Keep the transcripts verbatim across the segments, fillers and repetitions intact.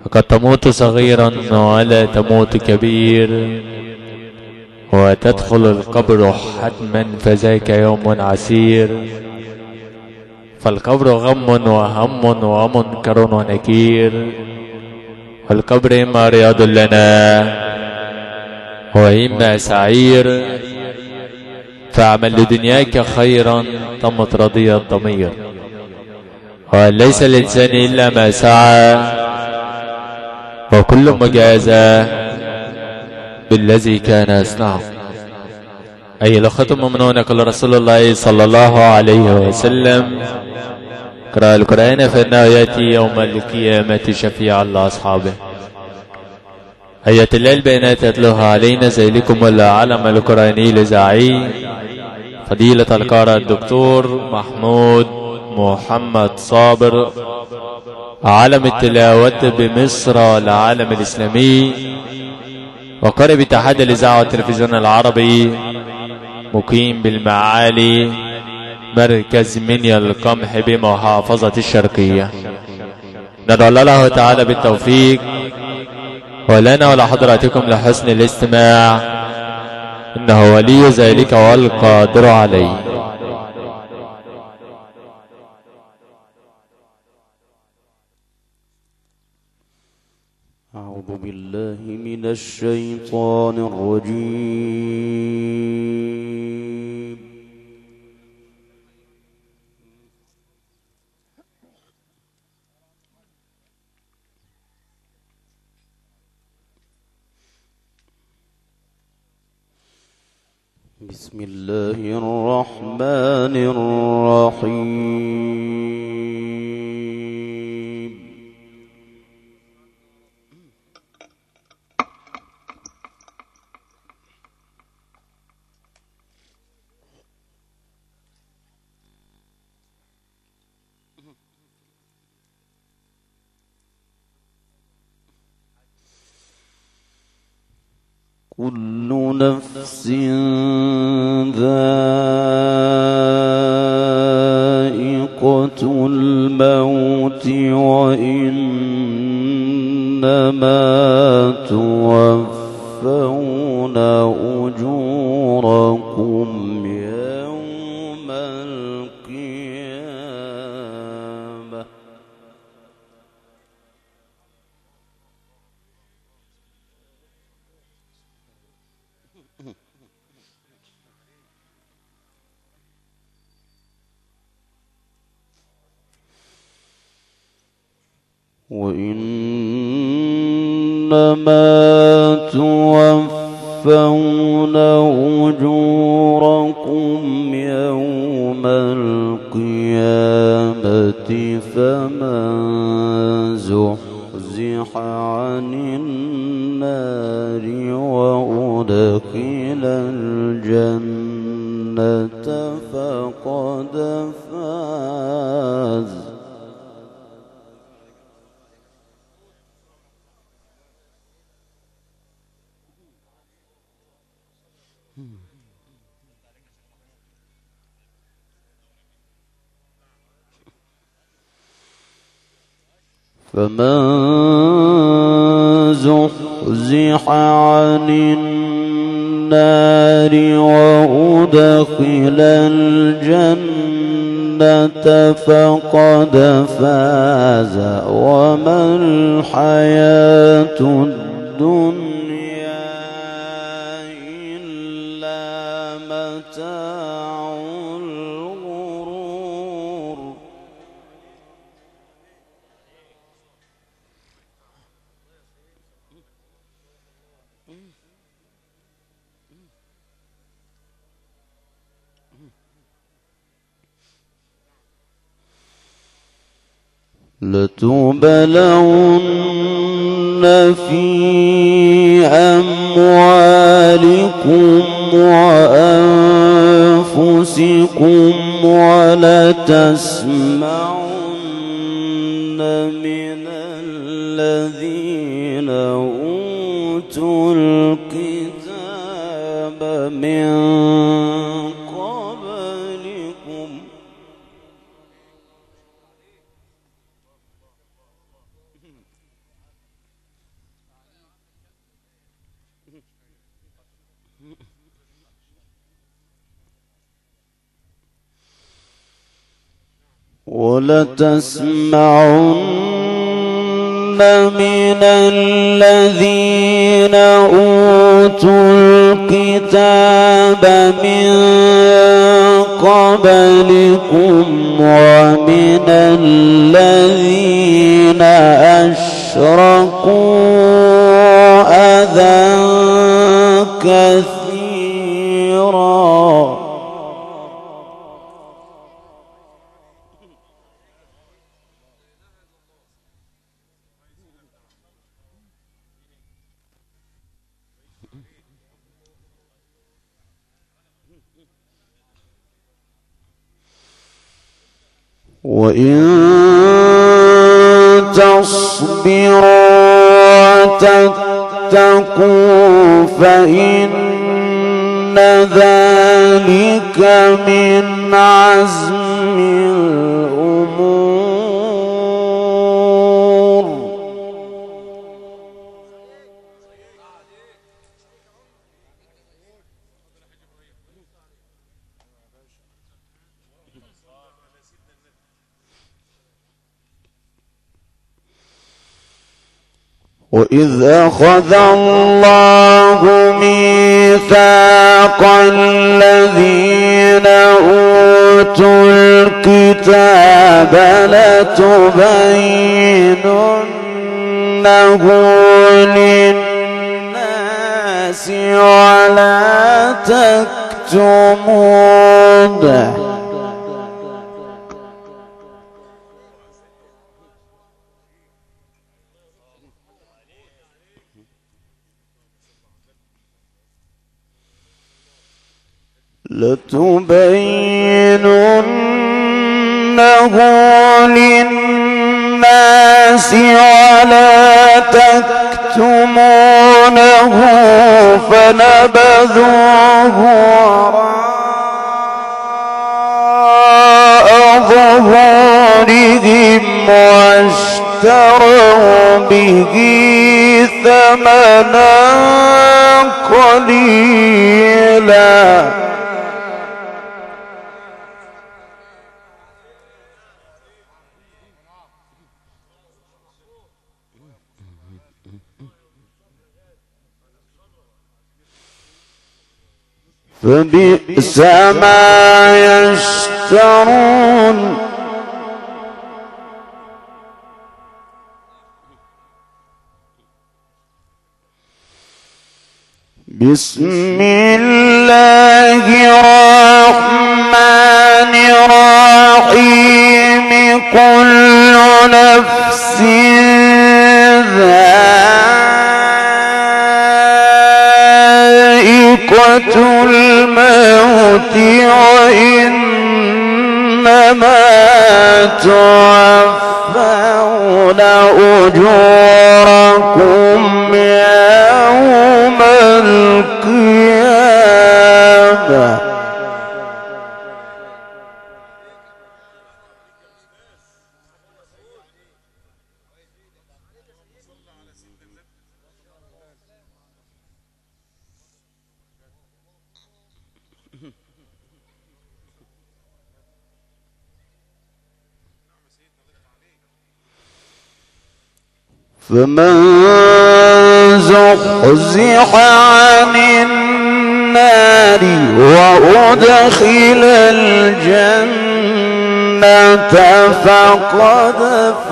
قد تموت صغيرا ولا تموت كبير، وتدخل القبر حتما فذاك يوم عسير. فالقبر غم وهم ومنكر ونكير، والقبر إما رياض لنا وإما سعير. فاعمل لدنياك خيرا تمت رضي الضمير، وليس للإنسان إلا ما سعى، وكل مجازى بالذي كان يصنعه. أي الأخوة المؤمنون، يقول رسول الله صلى الله عليه وسلم: اقرأ القرآن فإنه يأتي يوم القيامة شفيعا لأصحابه. آيات الله البينات يتلوها علينا ذلكم العلم القرآني لزعي فضيلة القارئ الدكتور محمود محمد صابر، عالم التلاوة بمصر العالم الإسلامي، وقارئ باتحاد الإذاعة والتلفزيون العربي، مقيم بالمعالي مركز منيا القمح بمحافظة الشرقية. ندعو الله تعالى بالتوفيق ولنا ولحضراتكم لحسن الاستماع، إنه ولي ذلك والقادر عليه. أعوذ بالله من الشيطان الرجيم. بسم الله الرحمن الرحيم. كل نفس ذائقة الموت، وإنما توفون أجوركم يوم القيامة. وإنما توفون أجوركم يوم القيامة، فمن زحزح عن النار وأدخل الجنة فقد فاز. فمن زحزح عن النار وأدخل الجنة فقد فاز، وما الحياة الدنيا إلا متاع الغرور. لتبلون في أموالكم وأنفسكم ولتسمعن من الذين أوتوا الكتاب من قبلكم ولتسمعن من الذين أوتوا الكتاب من قبلكم ومن الذين أشركوا أذى كثيرا وإن تصبروا وتتقوا فإن ذلك من عزم الأمور وإذ أخذ الله ميثاق الذين أوتوا الكتاب لتبيننه للناس ولا تكتمونه لتبيننه للناس ولا تكتمونه فنبذوه وراء ظهورهم واشتروا به ثمنا قليلا فبئس ما يشترون بسم الله الرحمن الرحيم كل نفس ذائقة الموت وإنما توفون أجوركم يوم القيامة فمن زحزح عن النار وأدخل الجنة فقد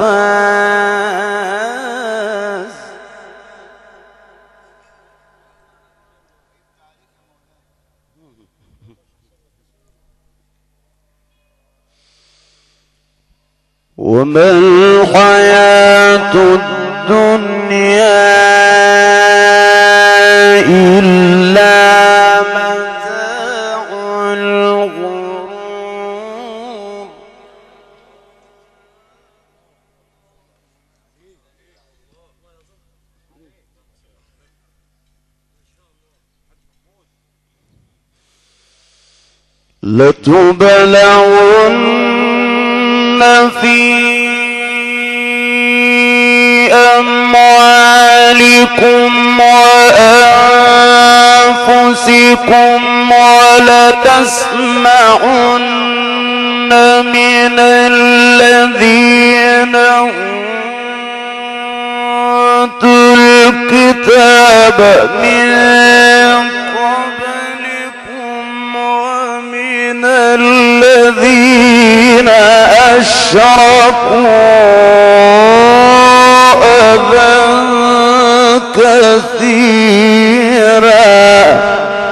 فاز وما الحياة الدنيا إلا متاع الغرور لتبلغن في أموالكم وأنفسكم رؤوسكم ولتسمعن من الذين أوتوا الكتاب من قبلكم ومن الذين أشركوا أذى كثيرا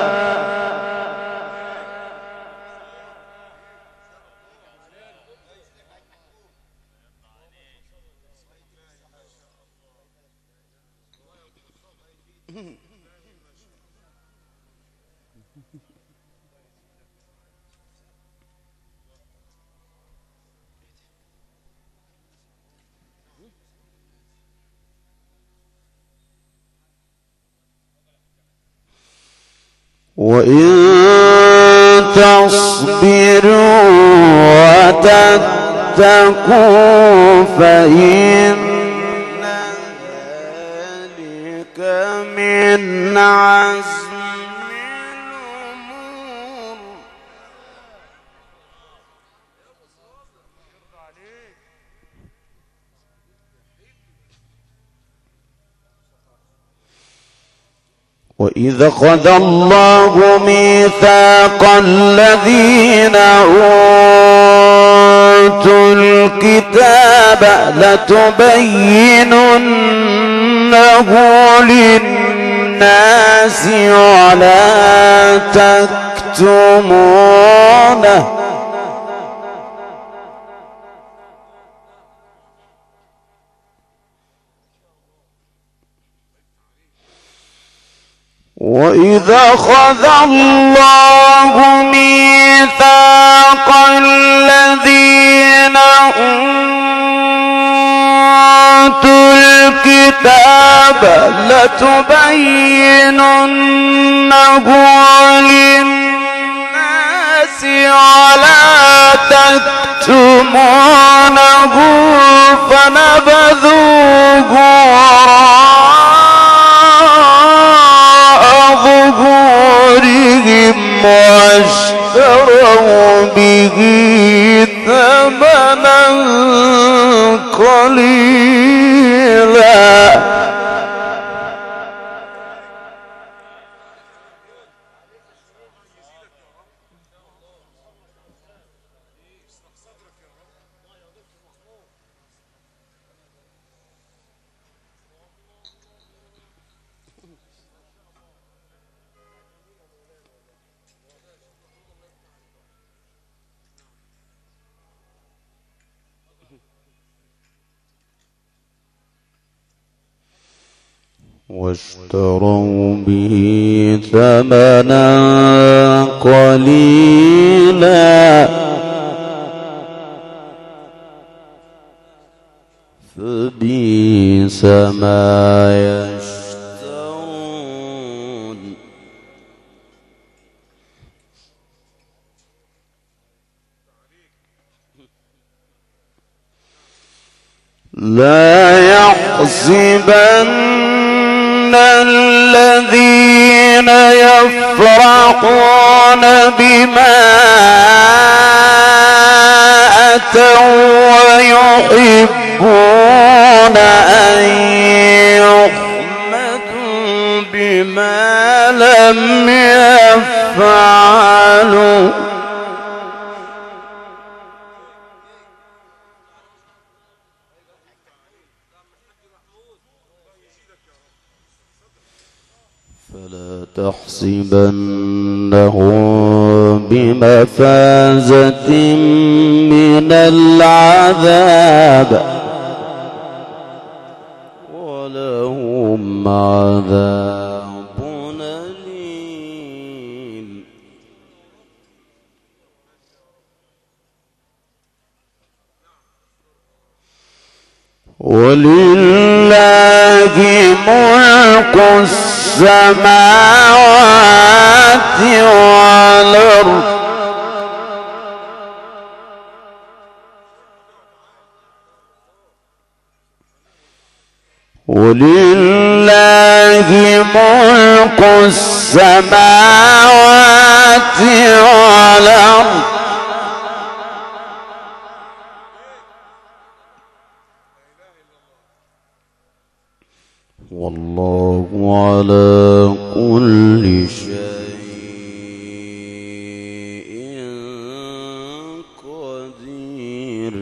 وإن تصبروا وتتقوا فإن ذلك من عزم الأمور. وإذا أخذ الله ميثاق الذين أوتوا الكتاب لتبيننه للناس ولا تكتمونه وإذا أخذ الله ميثاق الذين أوتوا الكتاب لتبيننه للناس ولا تكتمونه فنبذوه ظهورهم واشتروا به ثمنا قليلا واشتروا به ثمنا قليلا فبئس ما يشترون لا يحسبن الذين يفرحون بما أتوا ويحبون أن يحمدوا بما لم يفعلوا فلا تحسبنهم بمفازة من العذاب ولهم عذاب أليم ولله ملك السماوات والأرض ولله ملك السماوات والأرض والله على كل شيء قدير.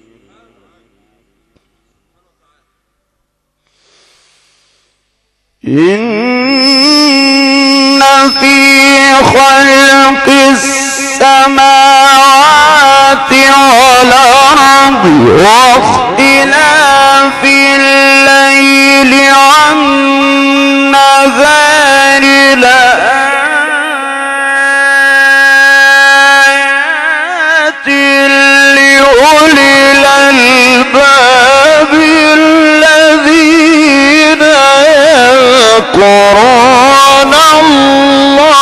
إن في خلق السماوات والأرض واختلاف الليل والنهار لآيات لأولي الألباب الذين يذكرون الله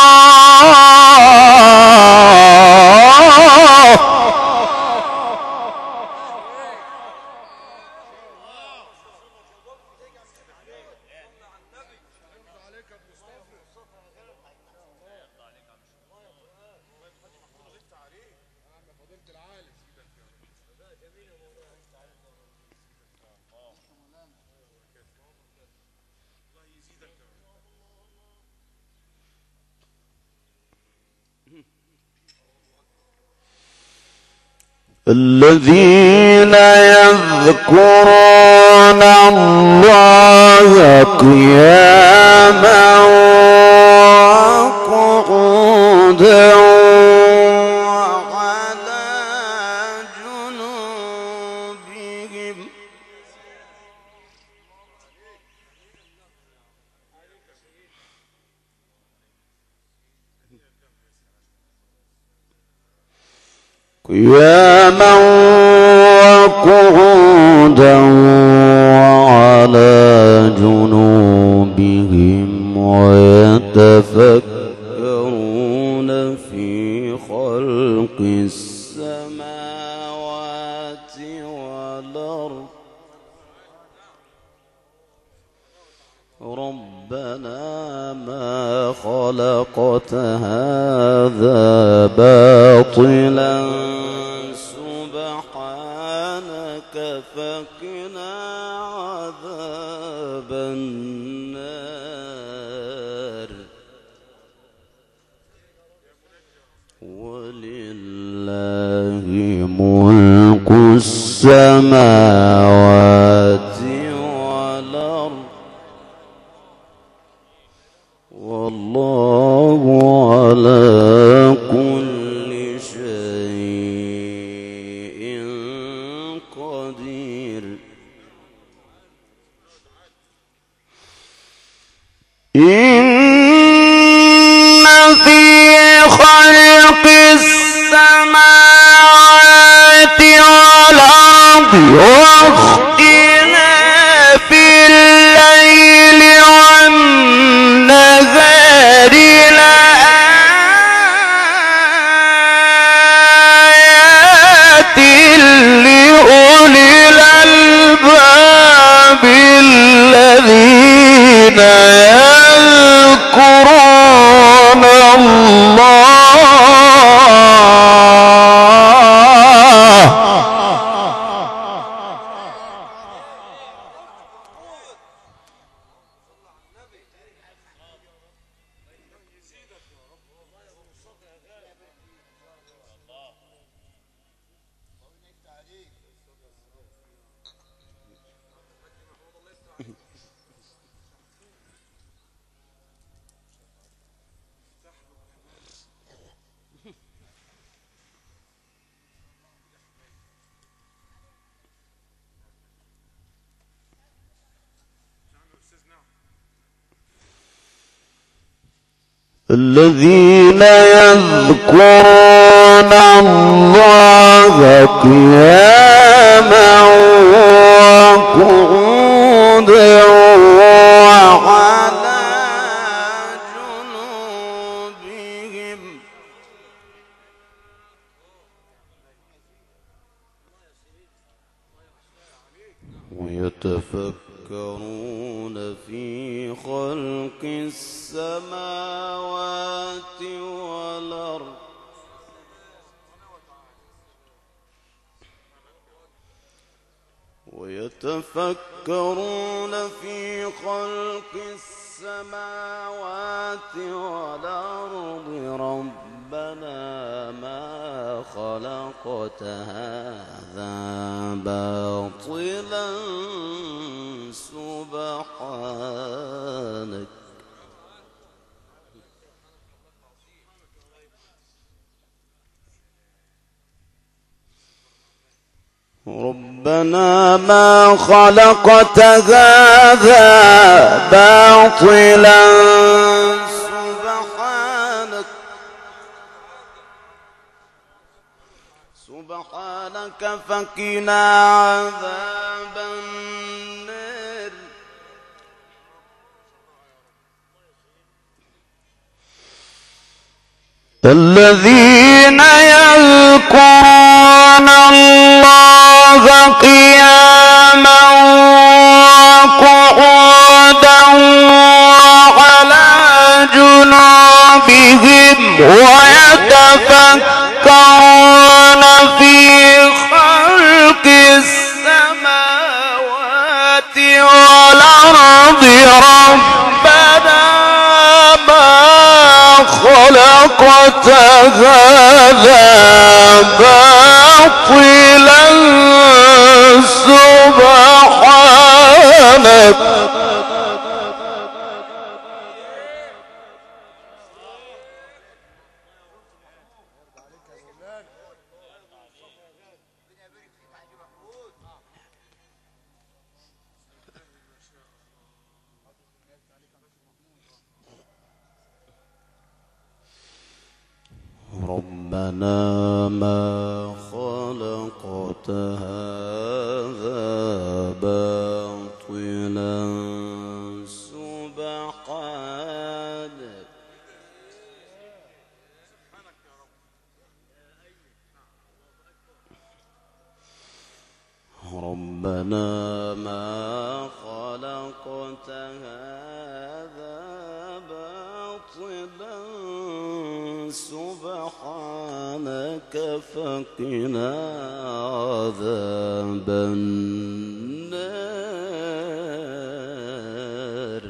الذين يذكرون الله قياما وقعودا وعلى جنوبهم قياما وقعودا وعلى جنوبهم ويتفكرون في خلق السماوات والأرض ربنا ما خلقت هذا باطلا فقنا عذاب النار ولله ملك السماوات والأرض والله على كل شيء قدير. إن في خلق السماوات والأرض واختلاف الليل والنهار لآيات لأولي الألباب الذين يذكرون الله الذين يذكرون الله قياما وقعودا وعلى جنوبهم ويتفكرون يتفكرون في خلق السماوات والأرض ويتفكرون في خلق السماوات والأرض ربنا ما خلقت هذا باطلا سبحانك ربنا ما خلقت هذا باطلا سبحانك سبحانك فقنا عذاب النار الذين يذكرون الله قياما وقعودا وعلى جنوبهم ويتفكرون في خلق السماوات والأرض ربنا ما خلقت هذا باطلا سبحانك ربنا ما خلقت هذا باطلا سبحانك ربنا ما خلقت هذا باطلا سبحانك فقنا عذاب النار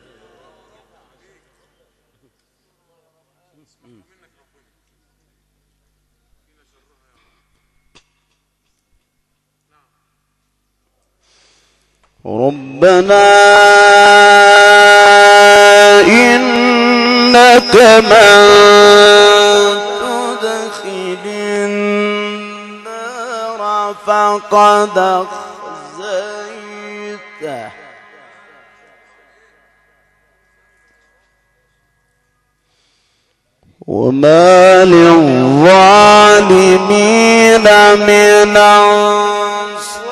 ربنا إنك من تدخل النار فقد أخزيته وما للظالمين من أنصار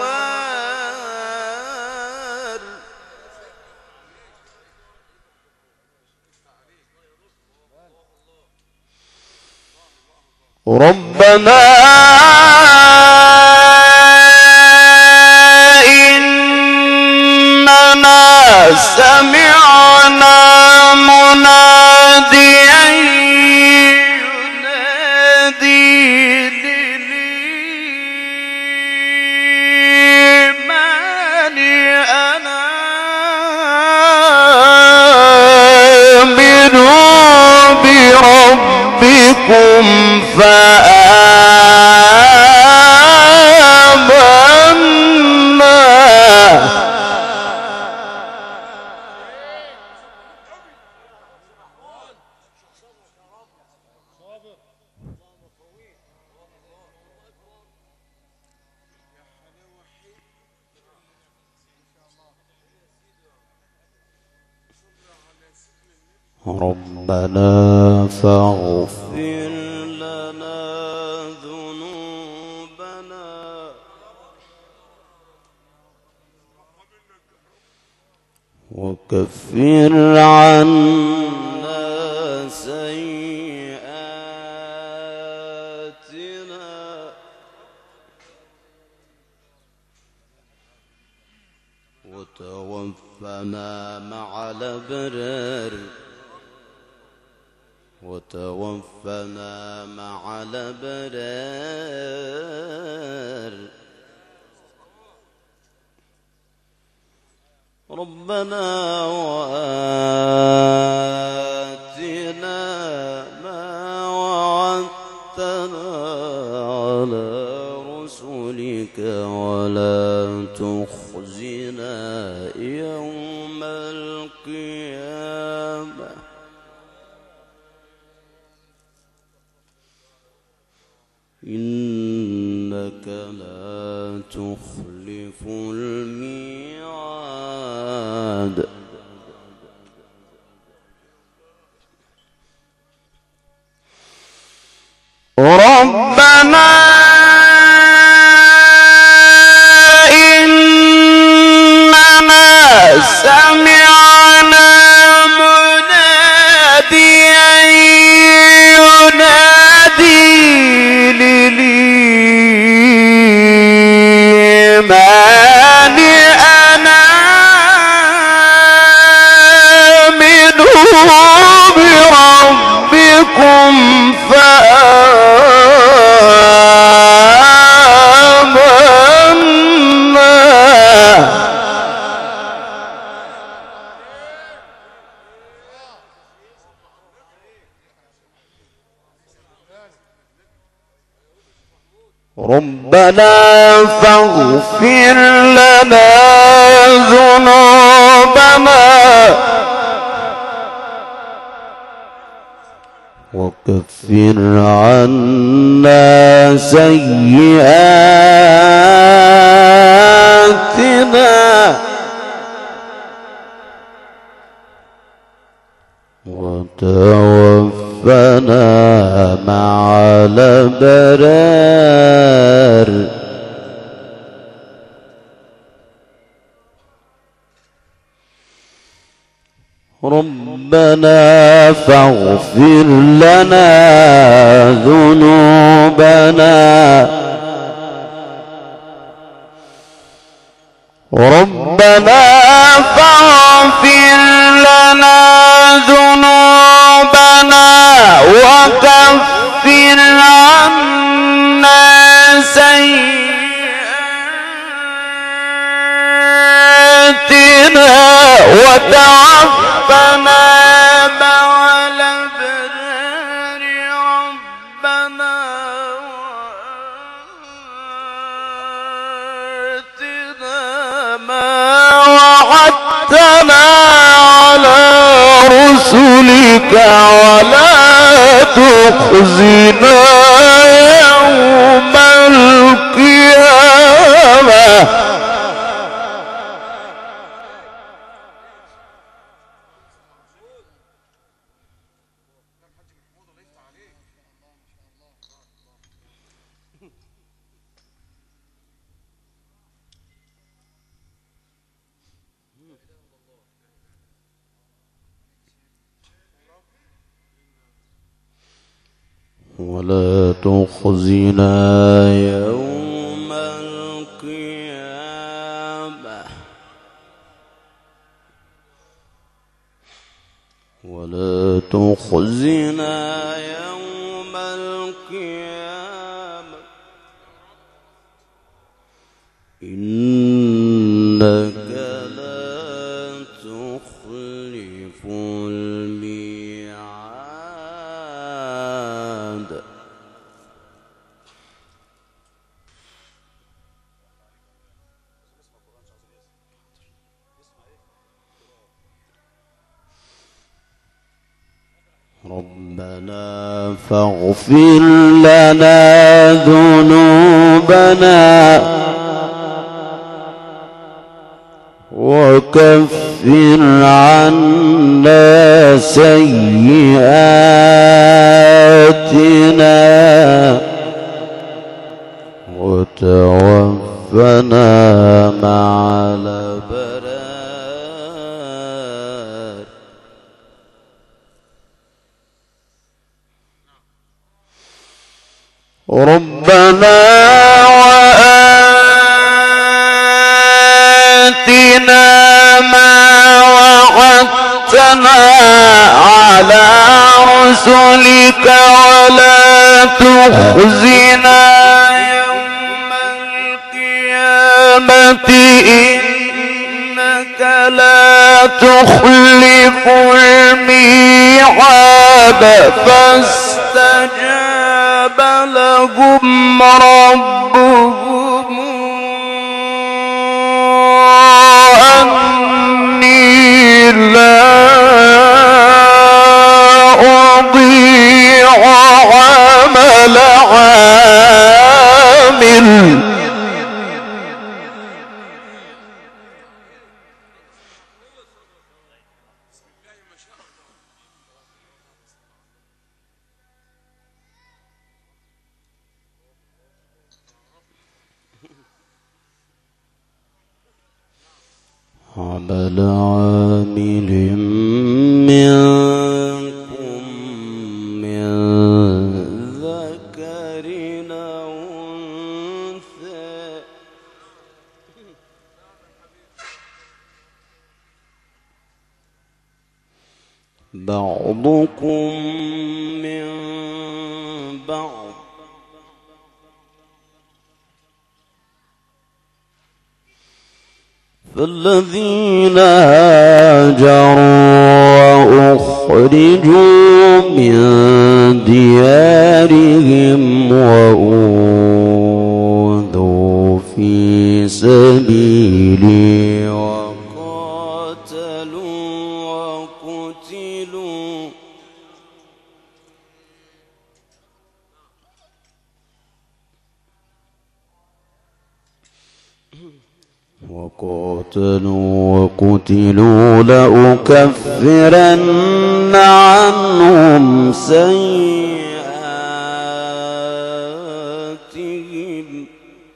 ربنا إننا سمعنا مناديا ينادي للإيمان أن آمنوا بربكم فآمنا ربنا فاغفر لنا ذنوبنا وكفر عنا سيئاتنا وتوفنا وتوفنا مع الأبرار وتوفنا مع الأبرار ربنا وآتنا ما وعدتنا على رسلك ولا تخزنا يوم القيامة إنك لا تخلف الميعاد ربنا إننا سمعنا مناديا ينادي للإيمان أن آمنوا بربكم ربنا فاغفر لنا ذنوبنا وكفر عنا سيئاتنا وتوفنا مع الأبرار ربنا فاغفر لنا ذنوبنا ربنا فاغفر لنا ذنوبنا وكفر عنا سيئاتنا وتوفنا مع الأبرار ربنا وآتنا ما وعدتنا على رسلك ولا تخزنا يوم القيامة ولا تخزنا يوم القيامة ولا تخزنا يوم القيامة إنك لا تخلف الميعاد ربنا فاغفر لنا ذنوبنا وكفر عنا سيئاتنا وتوفنا مع الأبرار ربنا وآتنا ما رسلك ولا تخزنا يوم القيامة إنك لا تخلف الميعاد فاستجاب لهم ربهم أني لا أضيع عمل عامل عمل عامل منكم من ذكر أو أنثى بعضكم من بعض فالذين هاجروا وأخرجوا من ديارهم وأوذوا في سبيلي وقاتلوا وقتلوا وقاتلوا وقتلوا لأكفرن عنهم سيئاتهم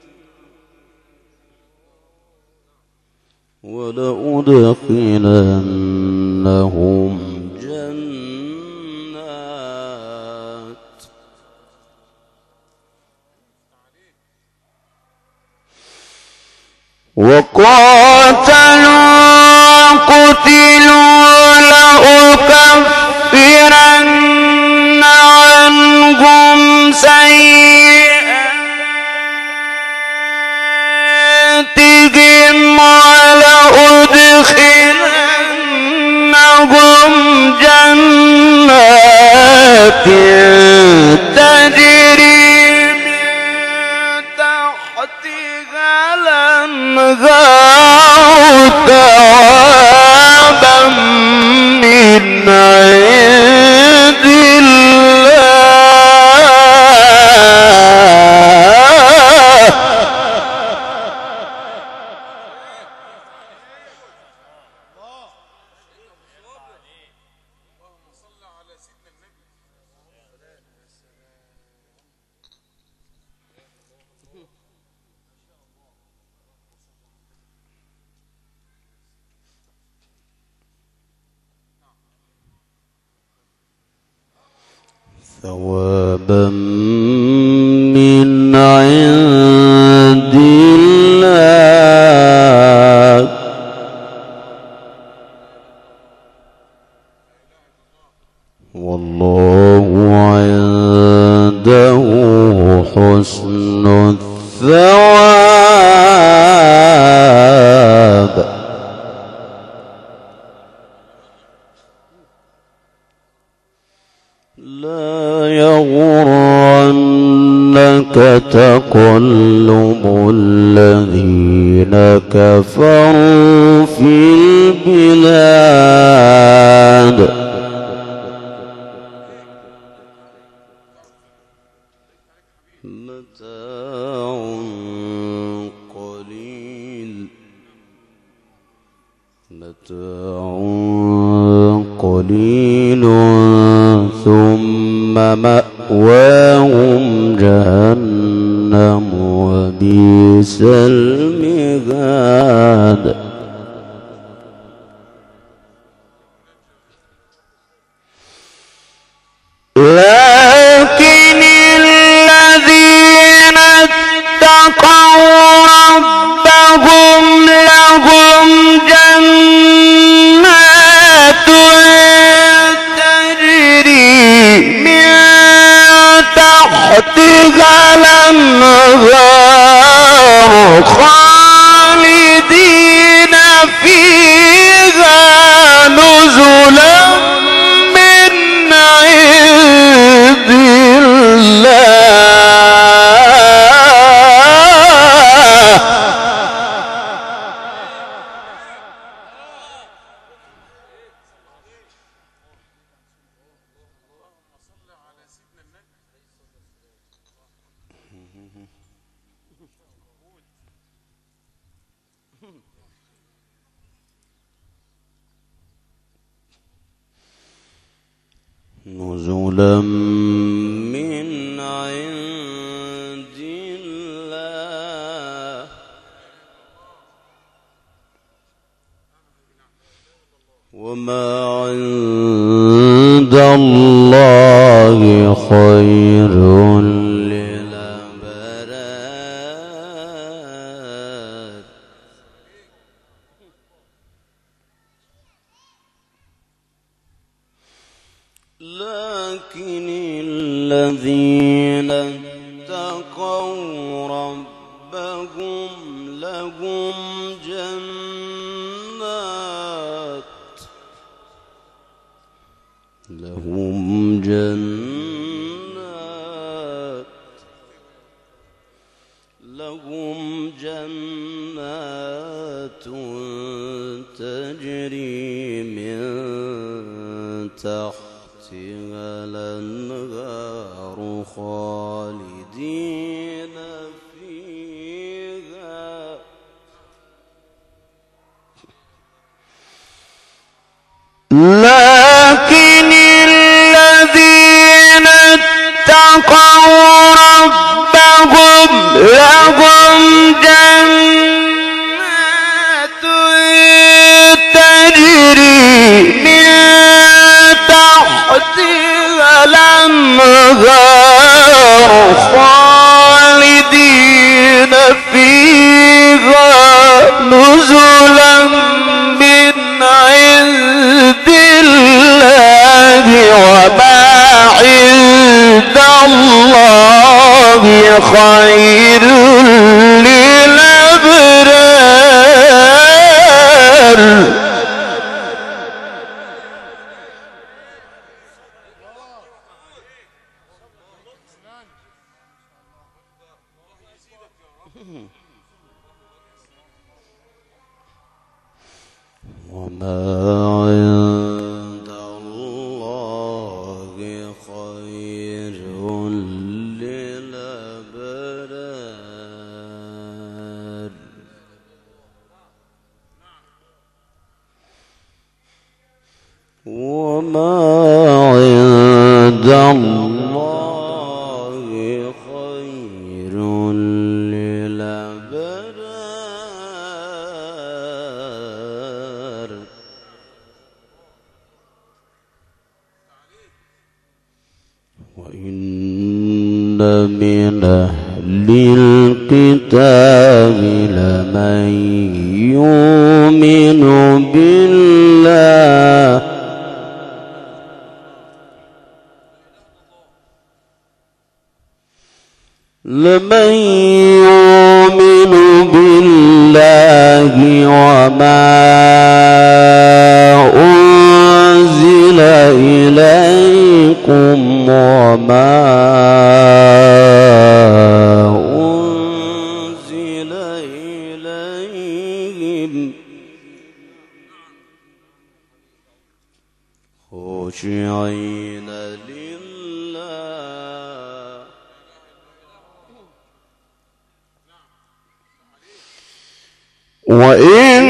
ولأدخلنهم جنات وقاتلوا وقتلوا لأكفرن عنهم سيئاتهم ولأدخلنهم جنات تجري الأنهار ثوابا من عند الله ثوابا من عند الله والله عنده حسن الثواب لا يغرنك تقلب الذين كفروا في البلاد متاع قليل متاع قليل ثم مأواهم جهنم وبئس المهاد لكن الذين اتقوا ربهم لهم جنات تجري الأنهار خالدين فيها نزلا من عند الله. نزلا من عند الله وما عند الله خير للأبرار. لكن الذين اتقوا ربهم لهم جنات لهم جنات لهم جنات تجري من تحت الأنهار خالدين فيها لكن الذين اتقوا ربهم لهم جنات تجري من تحتها الأنهار خالدين فيها نزلا من عند الله وما عند الله خير للأبرار. وما عند الله خير للأبرار. وما عند الله خير للأبرار. وإن من أهل الكتاب لمن يؤمن بالله لمن يؤمن بالله وما أنزل إليكم وما أنزل إليهم خاشعين لله وإن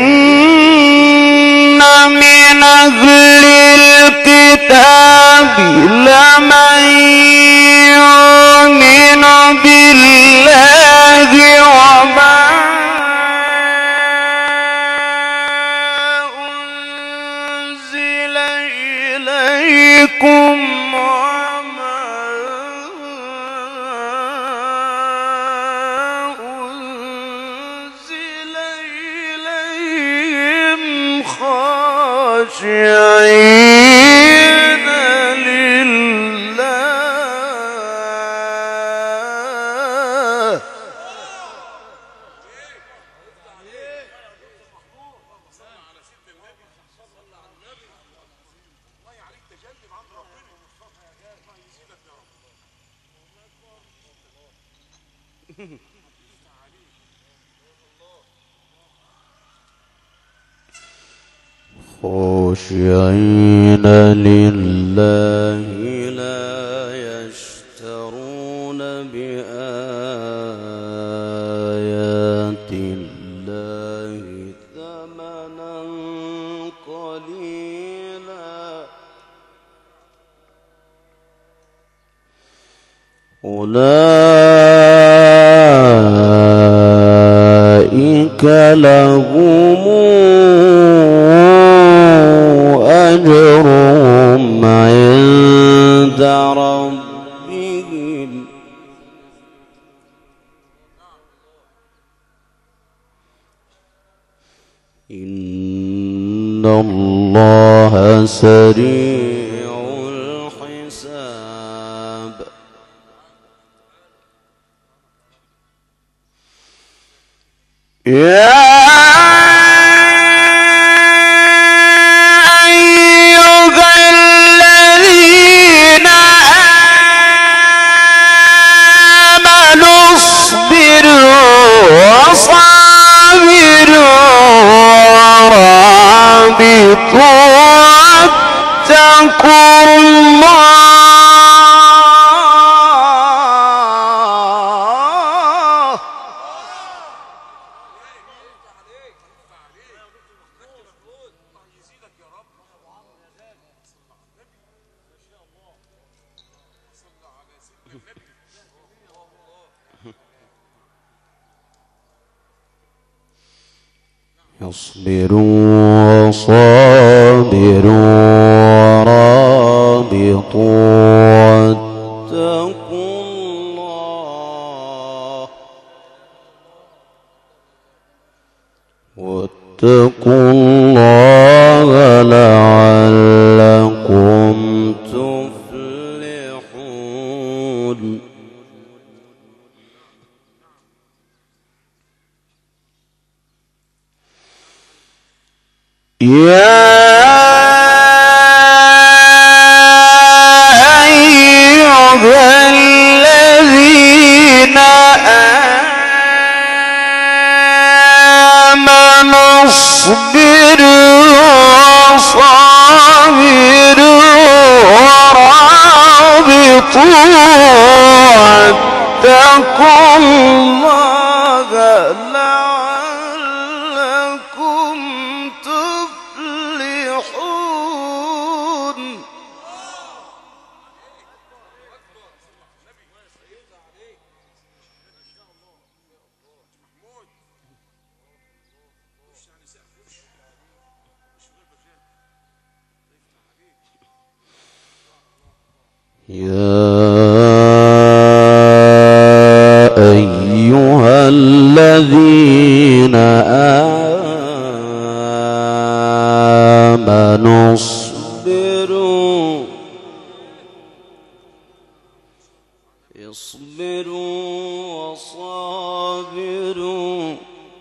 من أهل الكتاب لمن يؤمن بالله وما أنزل إليكم وما أنزل إليهم خاشعين لله خاشعين لله لا يشترون بآيات الله ثمنا قليلا أولئك لهم أجرهم عند ربهم إن الله سريع الحساب يا واتقوا الله يصبروا وصابروا ورابطوا واتقوا الله واتقوا الله لعلكم تفلحون يا أيها الذين آمنوا اصبروا وصابروا ورابطوا واتقوا الله لعلكم تفلحون يا أيها الذين آمنوا اصبروا اصبروا وصابروا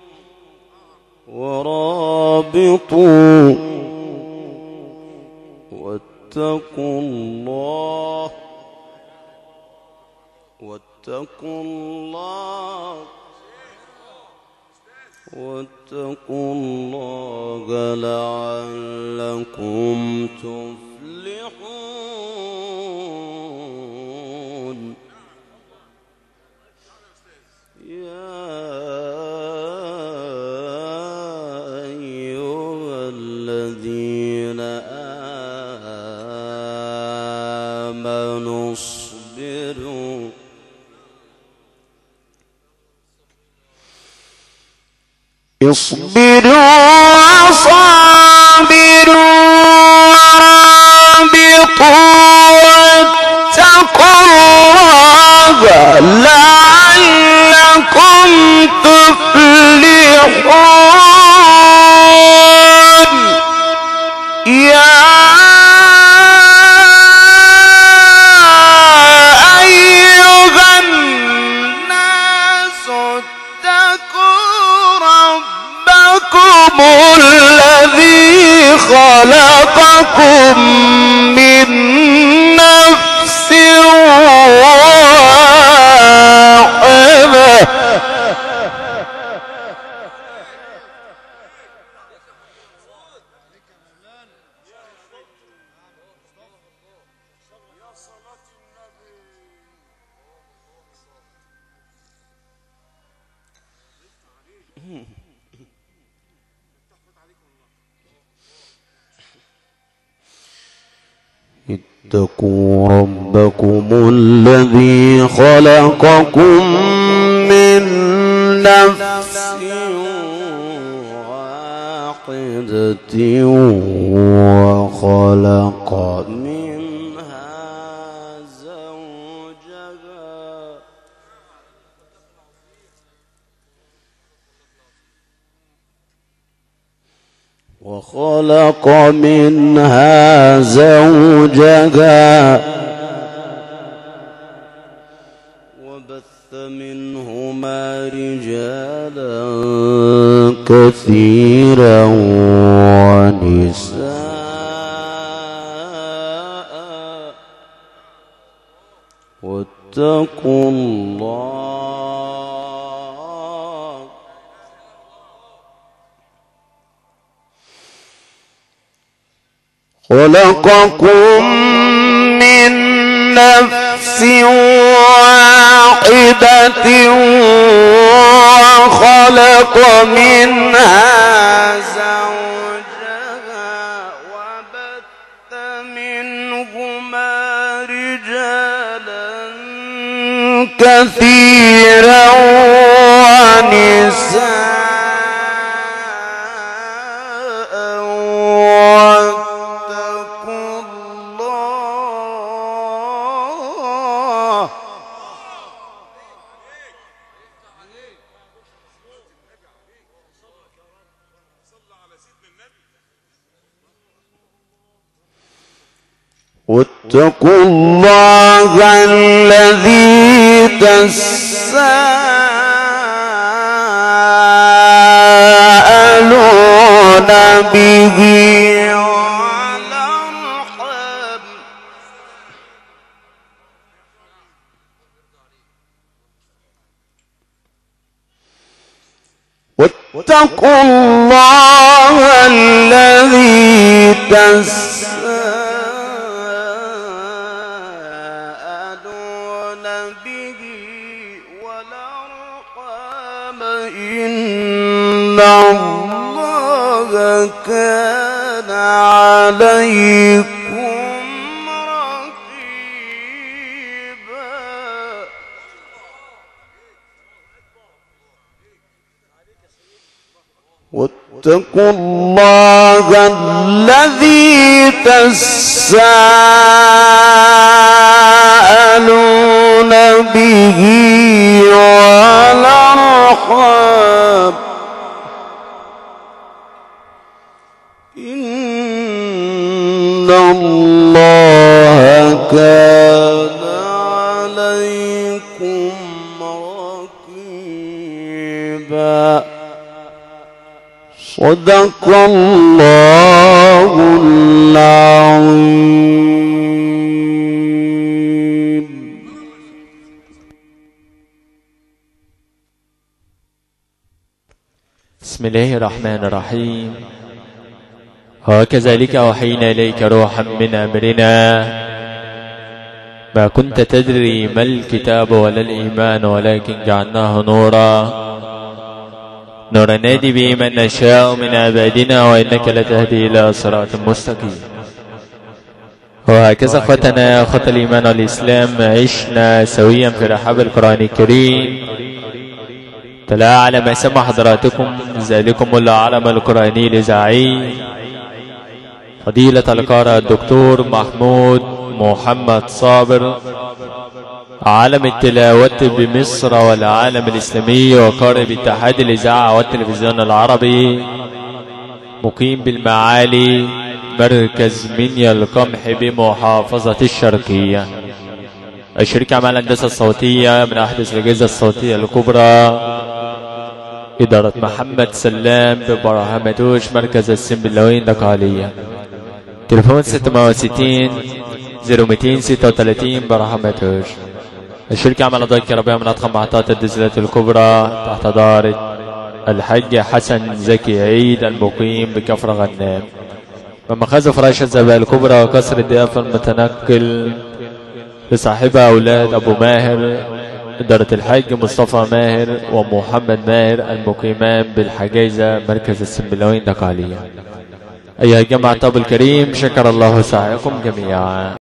ورابطوا واتقوا الله واتقوا الله واتقوا الله لعلكم تفلحون يا أيها الذين آمنوا اصبروا اصبروا وصابروا ورابطوا واتقوا الله لعلكم تفلحون يا أيها الناس اتقوا ربكم الذي خلقكم من نفس واحدة اتقوا ربكم الذي خلقكم من نفس واحدة وخلق منها زوجها وخلق منها زوجها وبث منهما رجالا كثيرا ونساء واتقوا الله خلقكم من نفس واحدة وخلق منها زوجها وبث منهما رجالا كثيرا ونساء واتقوا الله الذي تساءلون به والأرحام واتقوا الله الذي تساءلون إن الله كان عليكم رقيبا واتقوا الله الذي تساءلون به والأرحام إن الله كان عليكم رقيبا صدق الله العظيم. بسم الله الرحمن الرحيم. وكذلك أوحينا إليك روحا من أمرنا ما كنت تدري ما الكتاب ولا الإيمان ولكن جعلناه نورا نورا نهدي به من نشاء من عبادنا وإنك لتهدي إلى صراط مستقيم. وهكذا أخوتنا يا أخوة الإيمان والإسلام عشنا سويا في رحاب القرآن الكريم. تلا على ما سمع حضراتكم ذلكم العالم القرآني الإذاعي فضيلة القارئ الدكتور محمود محمد صابر عالم التلاوة بمصر والعالم الإسلامي وقارئ باتحاد الإذاعة والتلفزيون العربي مقيم بالمعالي مركز منيا القمح بمحافظة الشرقية. الشركة عمل الهندسة الصوتية من أحدث الأجهزة الصوتية الكبرى إدارة محمد سلام ببرهمتوش مركز السنبلاوين دقهلية. تليفون ستمائة وستين صفر مئتين وستة وثلاثين برهمتوش. الشركة عمل أضواء كهربائية من أضخم محطات الديزلات الكبرى تحت إدارة الحاج حسن زكي عيد المقيم بكفر غنام. ومخازن فراش الزبائن الكبرى وكسر الضيافة المتنقل لصاحبها أولاد أبو ماهر إدارة الحاج مصطفى ماهر ومحمد ماهر المقيمان بالحجيزة مركز السنبلاوين دقهلية. أيها الجماعة الطيب الكريم شكر الله سعيكم جميعا.